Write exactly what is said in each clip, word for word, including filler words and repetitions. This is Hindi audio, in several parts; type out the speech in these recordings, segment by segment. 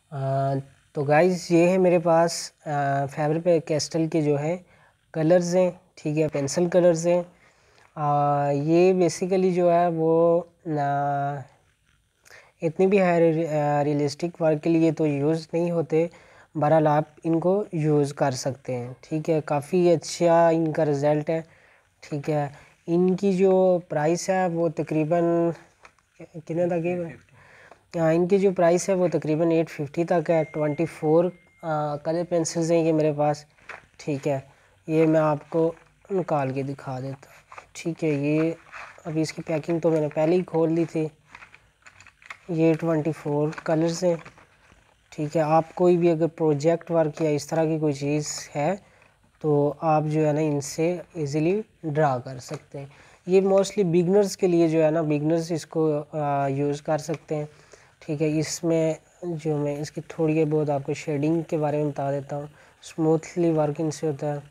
आ, तो गाइस ये है मेरे पास फैबर कैस्टल के जो है कलर्स हैं, ठीक है, पेंसिल कलर्स हैं। आ, ये बेसिकली जो है वो ना इतनी भी हाई रियलिस्टिक वर्क के लिए तो यूज़ नहीं होते, बहरहाल आप इनको यूज़ कर सकते हैं, ठीक है। काफ़ी अच्छा इनका रिज़ल्ट है, ठीक है। इनकी जो प्राइस है वो तकरीबन कितने तक है? हाँ, इनकी जो प्राइस है वो तकरीबन एट फिफ्टी तक है। ट्वेंटी फोर कलर पेंसिल्स हैं ये मेरे पास, ठीक है। ये मैं आपको निकाल के दिखा देता हूँ, ठीक है। ये अभी इसकी पैकिंग तो मैंने पहले ही खोल दी थी। ये ट्वेंटी फोर कलर्स हैं, ठीक है। आप कोई भी अगर प्रोजेक्ट वर्क या इस तरह की कोई चीज़ है तो आप जो है ना इनसे इजीली ड्रा कर सकते हैं। ये मोस्टली बिगनर्स के लिए जो है ना, बिगनर्स इसको यूज़ कर सकते हैं, ठीक है। इसमें जो मैं इसकी थोड़ी बहुत आपको शेडिंग के बारे में बता देता हूँ। स्मूथली वर्क इनसे होता है,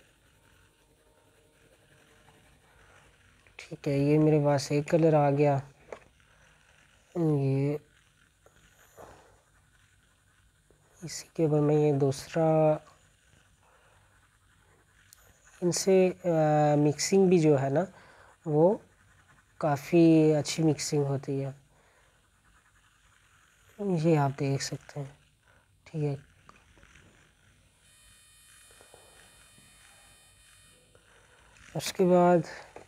ठीक है। ये मेरे पास एक कलर आ गया। ये इसी के बाद मैं ये दूसरा, इनसे मिक्सिंग भी जो है ना वो काफ़ी अच्छी मिक्सिंग होती है, ये आप देख सकते हैं, ठीक है। उसके बाद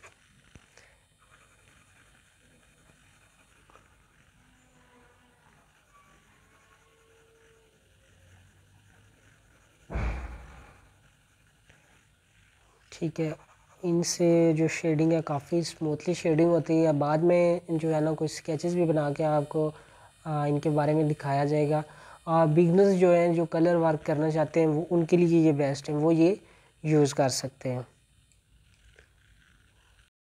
ठीक है, इनसे जो शेडिंग है काफ़ी स्मूथली शेडिंग होती है। बाद में जो है ना कुछ स्केचेस भी बना के आपको आ, इनके बारे में दिखाया जाएगा। और बिगनर्स जो हैं जो कलर वर्क करना चाहते हैं वो उनके लिए ये बेस्ट है, वो ये यूज़ कर सकते हैं।